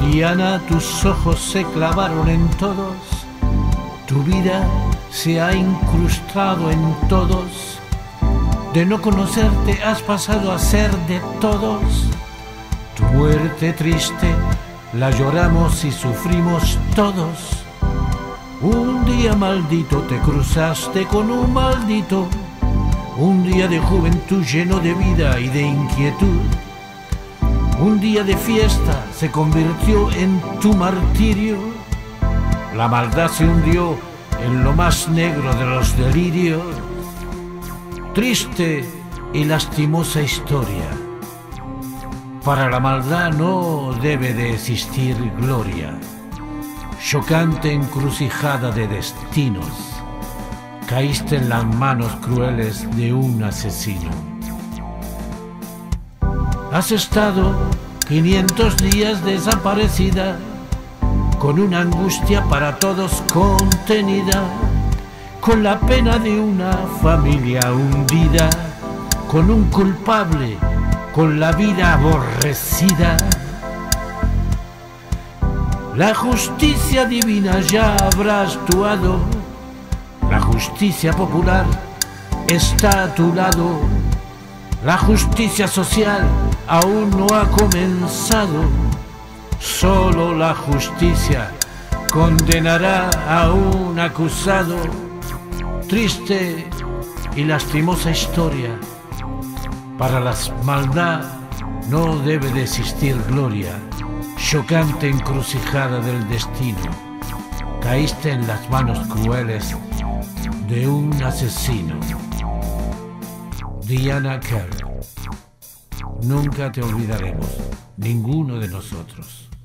Diana, tus ojos se clavaron en todos, tu vida se ha incrustado en todos. De no conocerte has pasado a ser de todos. Tu muerte triste la lloramos y sufrimos todos. Un día maldito te cruzaste con un maldito, un día de juventud lleno de vida y de inquietud. Un día de fiesta se convirtió en tu martirio. La maldad se hundió en lo más negro de los delirios. Triste y lastimosa historia. Para la maldad no debe de existir gloria. Chocante encrucijada de destinos. Caíste en las manos crueles de un asesino. Has estado 500 días desaparecida, con una angustia para todos contenida, con la pena de una familia hundida, con un culpable, con la vida aborrecida. La justicia divina ya habrá actuado, la justicia popular está a tu lado, la justicia social aún no ha comenzado. Solo la justicia condenará a un acusado. Triste y lastimosa historia. Para la maldad no debe de existir gloria. Chocante encrucijada del destino. Caíste en las manos crueles de un asesino. Diana Kerr. Nunca te olvidaremos, ninguno de nosotros.